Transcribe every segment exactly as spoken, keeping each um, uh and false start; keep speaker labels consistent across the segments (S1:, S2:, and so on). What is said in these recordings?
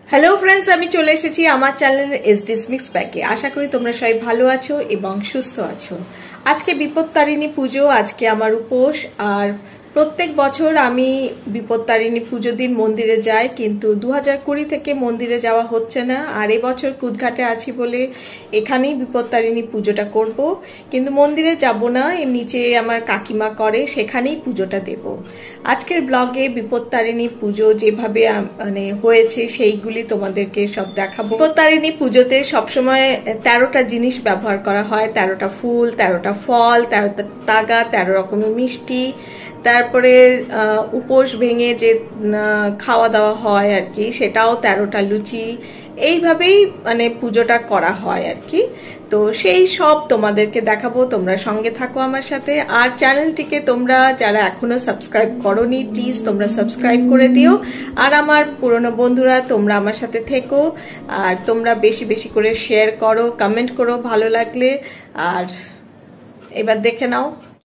S1: Hello friends, আমি চলে এসেছি আমার চ্যানেল এসডিস মিক্স ব্যাগে। আশা করি তোমরা সবাই ভালো আছো এবং সুস্থ আছো। আজকে বিপত্তারিণী পুজো, আজকে আমার উপোস। আর প্রত্যেক বছর আমি বিপত্তারিণী পুজো দিন মন্দিরে যাই, কিন্তু দু হাজার কুড়ি থেকে মন্দিরে যাওয়া হচ্ছে না। আর এবছর কুদঘাটে আছি বলে এখানেই বিপত্তারিণী পুজোটা করব, কিন্তু মন্দিরে যাব না। এর নিচে আমার কাকিমা করে, সেখানেই পুজোটা দেব। আজকের ব্লগে বিপত্তারিণী পুজো যেভাবে মানে হয়েছে সেইগুলি তোমাদেরকে সব দেখাবো। বিপত্তারিণী পুজোতে সবসময় তেরোটা জিনিস ব্যবহার করা হয়, তেরোটা ফুল, তেরোটা ফল, তেরোটা তাগা, তেরো রকমের মিষ্টি, তারপরে উপোস ভেঙে যে খাওয়া দাওয়া হয় আর কি, সেটাও তেরোটা লুচি। এইভাবেই মানে পুজোটা করা হয় আর কি। তো সেই সব তোমাদেরকে দেখাবো, তোমরা সঙ্গে থাকো আমার সাথে। আর চ্যানেলটিকে তোমরা যারা এখনো সাবস্ক্রাইব করোনি, প্লিজ তোমরা সাবস্ক্রাইব করে দিও। আর আমার পুরনো বন্ধুরা, তোমরা আমার সাথে থেকো, আর তোমরা বেশি বেশি করে শেয়ার করো, কমেন্ট করো ভালো লাগলে। আর এবার দেখে নাও।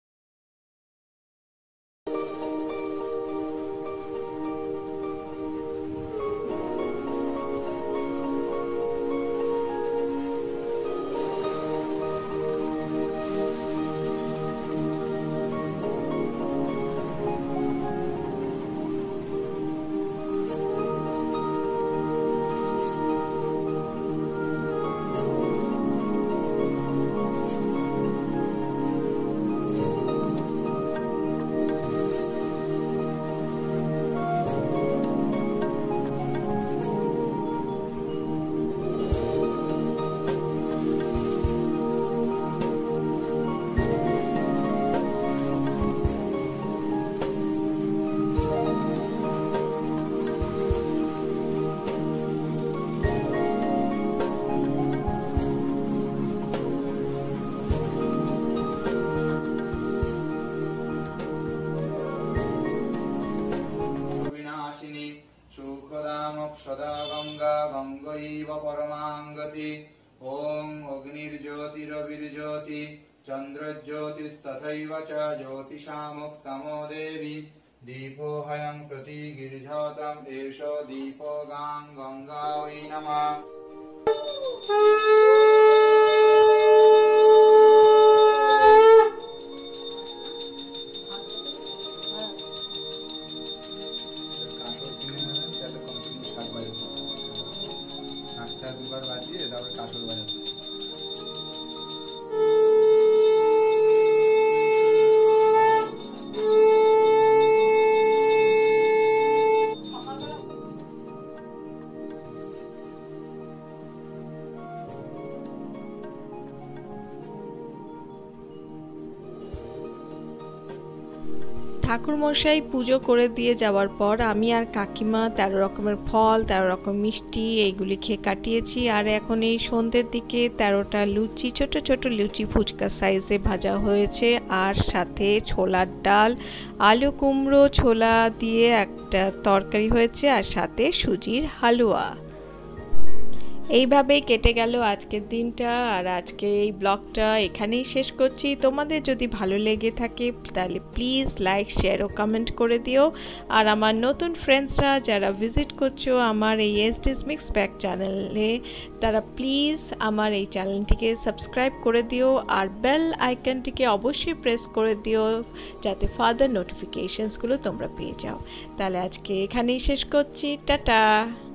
S2: सदा गंगा गंगैव परमांगति। ओम अग्निर्ज्योतिरविर्ज्योति चंद्रज्योतिस्तथैव च ज्योतिषामुक्तमो देवी। दीपोऽहं प्रति गिरिजातम् एष दीपो गां गंगायै नमः।
S1: ঠাকুর মশাই পুজো করে দিয়ে যাওয়ার পর আমি আর কাকিমা তেরো রকমের ফল, তেরো রকম মিষ্টি এইগুলি খেয়ে কাটিয়েছি। আর এখন এই সন্ধ্যের দিকে তেরোটা লুচি, ছোট ছোট লুচি ফুচকা সাইজে ভাজা হয়েছে। আর সাথে ছোলার ডাল, আলু কুমড়ো ছোলা দিয়ে একটা তরকারি হয়েছে, আর সাথে সুজির হালুয়া। এইভাবেই কেটে গেল আজকের দিনটা। আর আজকে এই ব্লগটা এখানেই শেষ করছি। তোমাদের যদি ভালো লেগে থাকে তাহলে প্লিজ লাইক, শেয়ার ও কমেন্ট করে দিও। আর আমার নতুন ফ্রেন্ডসরা যারা ভিজিট করছো আমার এই এসডিস মিক্স ব্যাগ চ্যানেলে, তারা প্লিজ আমার এই চ্যানেলটিকে সাবস্ক্রাইব করে দিও। আর বেল আইকনটিকে অবশ্যই প্রেস করে দিও, যাতে ফার্দার নোটিফিকেশনসগুলো তোমরা পেয়ে যাও। তাহলে আজকে এখানেই শেষ করছি। টাটা।